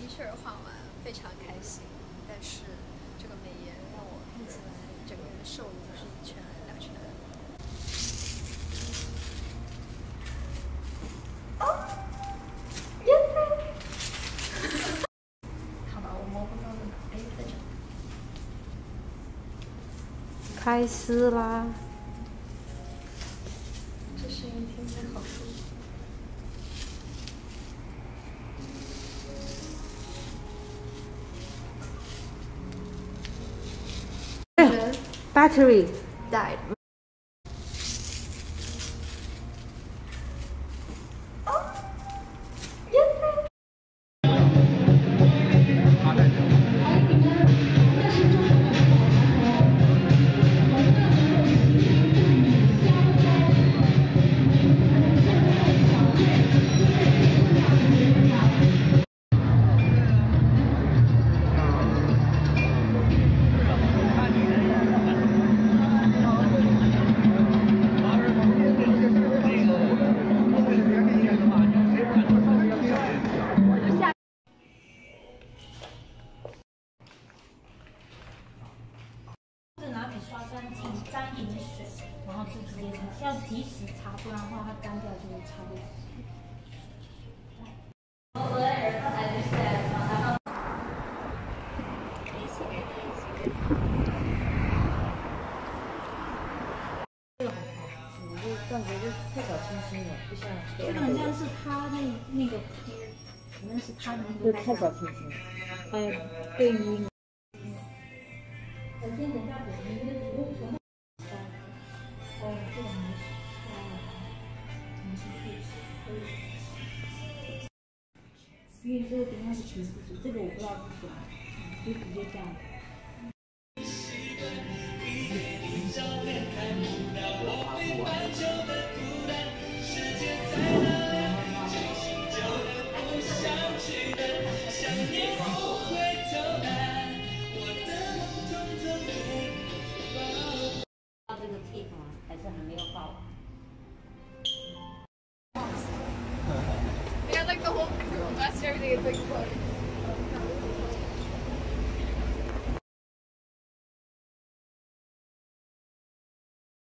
T 恤画完，非常开心。但是这个美颜让我看起来整个人瘦的就是1圈2圈。好吧，我摸不到的，哎，在这。 开撕啦！ 这声音听起来好舒服。 Battery died. 沾一点水，然后就直接擦，要及时擦，不然的话它干掉就会擦不死。 感觉就太小清新了，不像这个好像是他那个，可能是他的那个。 太小清新了，对应。 我先等下给你一个图片。哦，这个没事。因为这个等下是皮肤纸，这个我不知道是什么，就直接这样。 这个 tip 吗？还是还没有到 ？Yeah, like the whole crew, that's everything. It's like.